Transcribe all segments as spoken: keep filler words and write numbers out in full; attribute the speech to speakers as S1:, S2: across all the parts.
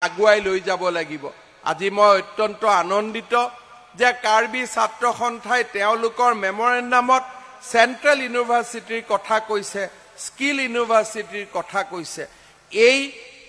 S1: আগুৱাই লৈ যাব লাগিব। আজি মই অত্যন্ত আনন্দিত যে কাৰ্বি ছাত্ৰ সন্থাই তেওঁলোকৰ মেমৰেণ্ডামত চেণ্ট্ৰেল ইউনিভাৰ্চিটিৰ কথা কৈছে, স্কিল ইউনিভাৰ্চিটিৰ কথা কৈছে। এই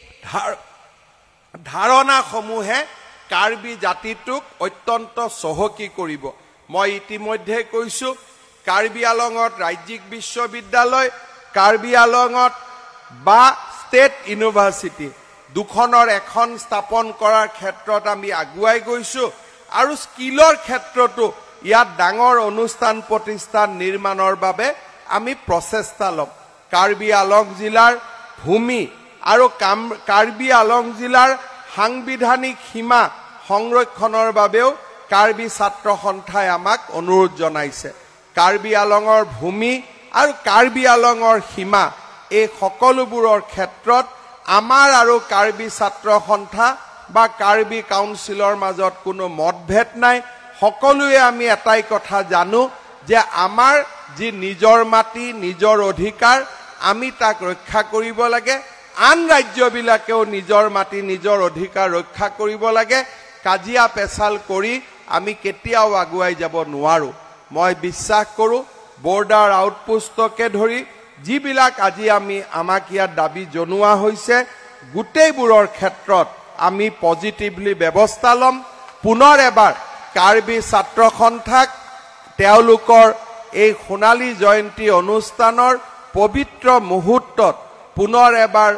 S1: ধাৰণাসমূহে কাৰ্বি জাতিটোক অত্যন্ত চহকী কৰিব। মই ইতিমধ্যে কৈছো কাৰ্বি আলঙত ৰাজ্যিক বিশ্ববিদ্যালয়, কাৰ্বি আলঙত বা ষ্টেট ইউনিভাৰ্চিটি দুখনৰ এখন স্থাপন কৰাৰ ক্ষেত্ৰত আমি আগুৱাই গৈছো আৰু স্কিলৰ ক্ষেত্ৰতো ইয়াত ডাঙৰ অনুষ্ঠান প্ৰতিষ্ঠান নিৰ্মাণৰ বাবে আমি প্ৰচেষ্টা ল'ম। কাৰ্বি আলং জিলাৰ ভূমি আৰু কাৰ্বি আলং জিলাৰ সাংবিধানিক সীমা সংৰক্ষণৰ বাবেও কাৰ্বি ছাত্ৰ সন্থাই আমাক অনুৰোধ জনাইছে। কাৰ্বি আলঙৰ ভূমি আৰু কাৰ্বি আলঙৰ সীমা এই সকলোবোৰৰ ক্ষেত্ৰত আমাৰ আৰু কাৰ্বি ছাত্ৰ সন্থা বা কাৰ্বি কাউন্সিলৰ মাজত কোনো মতভেদ নাই। সকলোৱে আমি এটাই কথা জানো যে আমাৰ যি নিজৰ মাটি, নিজৰ অধিকাৰ, আমি তাক ৰক্ষা কৰিব লাগে। আন ৰাজ্যবিলাকেও নিজৰ মাটি, নিজৰ অধিকাৰ ৰক্ষা কৰিব লাগে। কাজিয়া পেচাল কৰি আমি কেতিয়াও আগুৱাই যাব নোৱাৰো। মই বিশ্বাস কৰোঁ বৰ্ডাৰ আউটপোষ্টকে ধৰি যিবিলাক আজি আমি আমাক ইয়াত দাবী জনোৱা হৈছে গোটেইবোৰৰ ক্ষেত্ৰত আমি পজিটিভলি ব্যৱস্থা ল'ম। পুনৰ এবাৰ কাৰ্বি ছাত্ৰ সন্থাক তেওঁলোকৰ এই সোণালী জয়ন্তী অনুষ্ঠানৰ পবিত্ৰ মুহূৰ্তত পুনৰ এবাৰ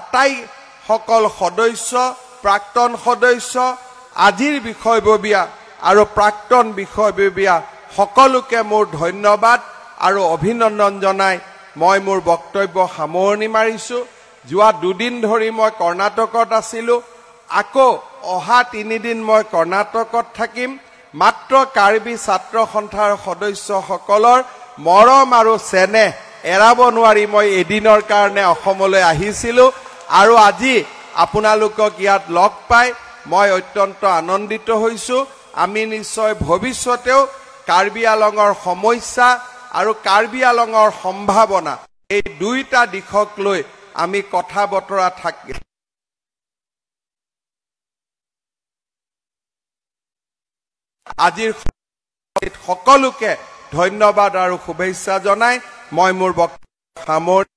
S1: আটাইসকল সদস্য, প্ৰাক্তন সদস্য, আজিৰ বিষয়ববীয়া আৰু প্ৰাক্তন বিষয়ববীয়া সকলোকে মোৰ ধন্যবাদ আৰু অভিনন্দন জনাই মই মোৰ বক্তব্য সামৰণি মাৰিছো। যোৱা দুদিন ধৰি মই কৰ্ণাটকত আছিলো, আকৌ অহা তিনিদিন মই কৰ্ণাটকত থাকিম। মাত্ৰ কাৰ্বি ছাত্ৰ সন্থাৰ সদস্যসকলৰ মৰম আৰু চেনেহ এৰাব নোৱাৰি মই এদিনৰ কাৰণে অসমলৈ আহিছিলো আৰু আজি আপোনালোকক ইয়াত লগ পাই মই অত্যন্ত আনন্দিত হৈছো। আমি নিশ্চয় ভৱিষ্যতেও কাৰ্বি আলঙৰ সমস্যা আৰু কাৰ্বি আলঙৰ সম্ভাৱনা এই দুইটা দিশক লৈ আমি কথা বতৰা থাকি আজিৰ সকলোকে ধন্যবাদ আৰু শুভেচ্ছা জনাই মই মোৰ বক্তব্য সামৰি